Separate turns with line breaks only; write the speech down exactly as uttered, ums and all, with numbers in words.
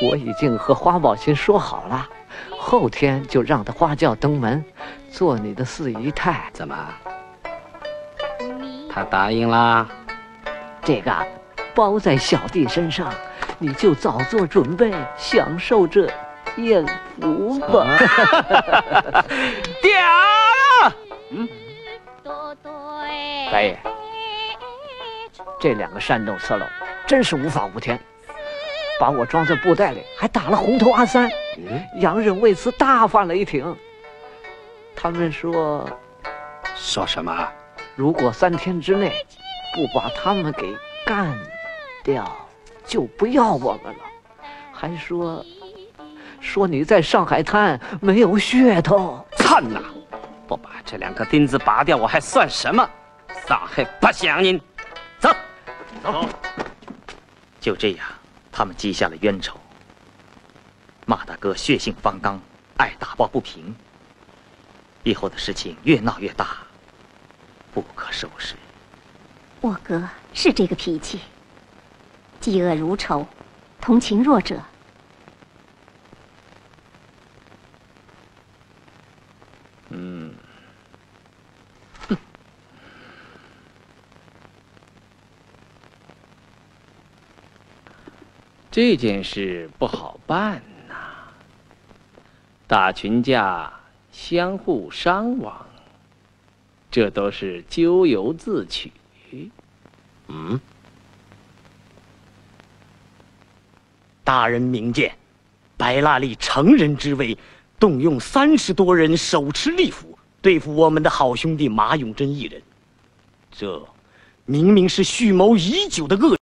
我已经和花宝琴说好了，后天就让他花轿登门，做你的四姨太。
怎么？他答应啦？
这个包在小弟身上，你就早做准备，享受这艳福吧。
屌了！
嗯，白爷，这两个山洞色漏真是无法无天，把我装在布袋里，还打了红头阿三。嗯，洋人为此大发雷霆。他们说，
说什么？
如果三天之内不把他们给干掉，就不要我们了。还说，说你在上海滩没有噱头。
惨呐！不把这两个钉子拔掉，我还算什么？上海不想你。走，走。
就这样，他们积下了冤仇。马大哥血性方刚，爱打抱不平，以后的事情越闹越大，不可收拾。
我哥是这个脾气，嫉恶如仇，同情弱者。
嗯，
哼，
这件事不好办呐，大群家相互伤亡，这都是咎由自取。
嗯，大人明鉴，白蜡力乘人之危，动用三十多人手持利斧对付我们的好兄弟马永贞一人，这明明是蓄谋已久的恶。